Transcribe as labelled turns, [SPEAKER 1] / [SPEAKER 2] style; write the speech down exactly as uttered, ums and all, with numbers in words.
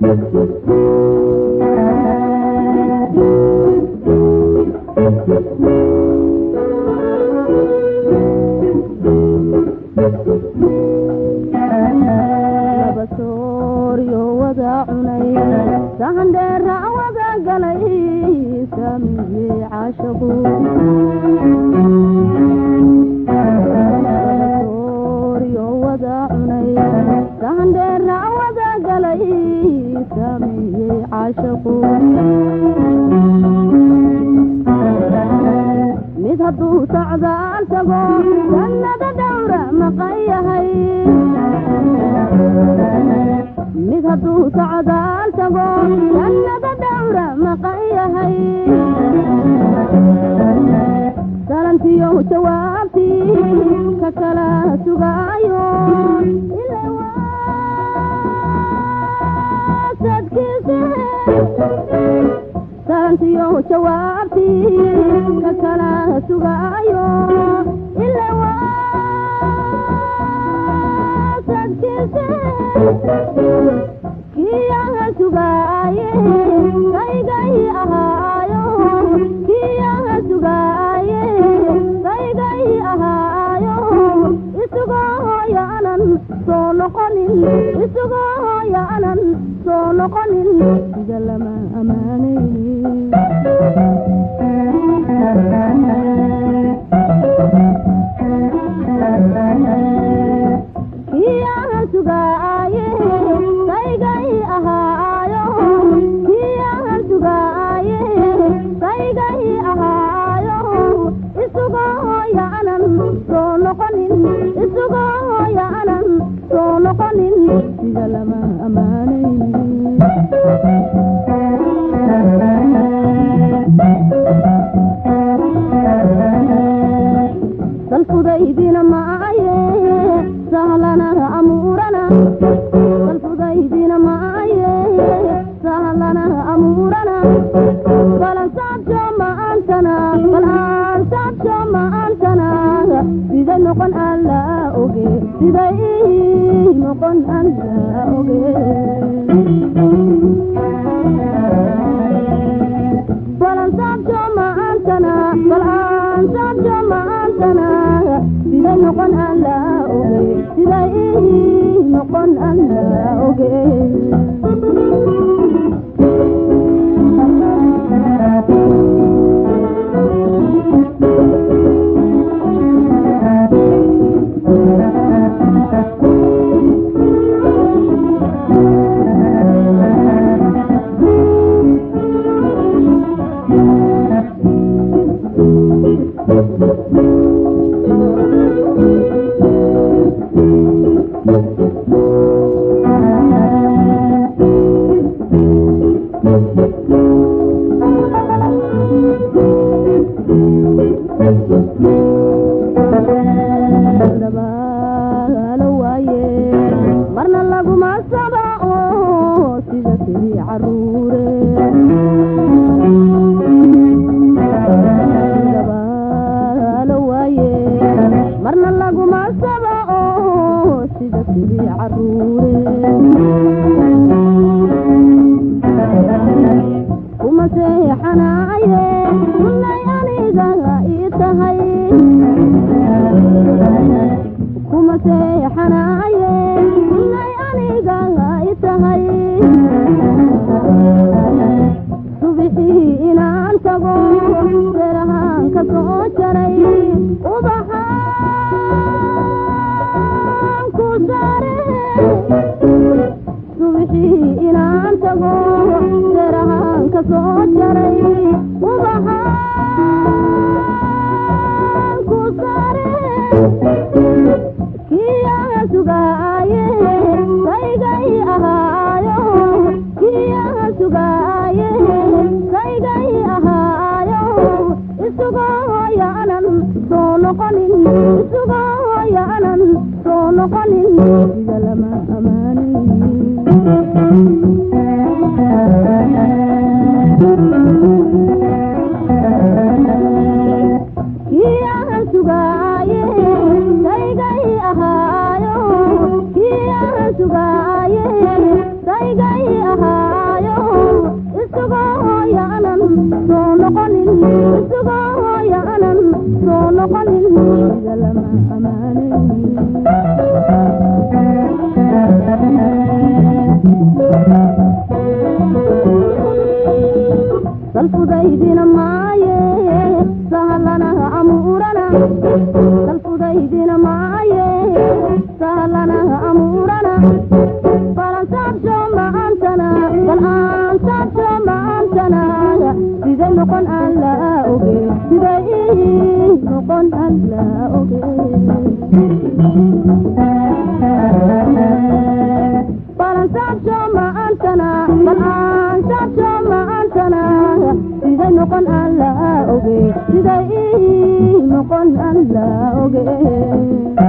[SPEAKER 1] Labasooryo wada cunay sahan dheera wada galay saamiyey caashaqu Labasooryo wada cunay sahan dheera wada galay saamiyey caashaqu mid hadduu socdaal tago jannada dhowra maqayahay mid hadduu socdaal tago jannada dhowra maqayahay salantiyo jawaabtii ka kala sugaayo ilaa waasadkiise salantiyo jawaabtii ka kala sugaayo ilaa waasadkiise kiyaha sugaaye kaygay ahaayo kiyaha sugaaye kaygay ahaayo isugoo yaanan soo noqonin isugoo yaanan soo noqonin sida lama amaanaynin kiyaha sugaaye kaygay ahaayo kiyaha sugaaye kaygay ahaayo isugoo yaanan soo noqonin isugoo yaanan soo noqonin sida lama amaanaynin salfudaydina maaye sahlana amuurana salfudaydina maaye sahlana amuurana balansaabjo maantana balansaabjo maantana siday noqon alla oge siday noqon alla oge balansaabjo maantana balansaabjo maantana siday noqon alla oge siday noqon alla oge marna laguma sabao sida sidii caruure dabaalo waaye marna laguma sabao sida sidii caruure kuma seexanaaye kullay aniga ii tahay kuma seexanaaye kullay aniga ii tahay subixii inaan tago beerahaan ka soo jaray ubaxaan ku saare subixii inaan tago beerahaan ka soo jaray ubaxaan ku saare kiyaha sugaaye kaygay ahaayo kiyaha sugaaye kaygay ahaayo isugoo yaanan soo noqonin isugoo yaanan soo noqonin sida lama amaanaynin kiyaha sugaaye kaygay ahaayo kiyaha sugaaye kaygay ahaayo salfudaydina maaye sahalana amurana salfudaydina maaye sahalana amurana balansaabsho maantana balansaabsho maantana siday noqon aan la oge siday noqon aan la oge balansaabsho maantana balansaabsho maantana siday noqon aan la oge siday noqon aan la oge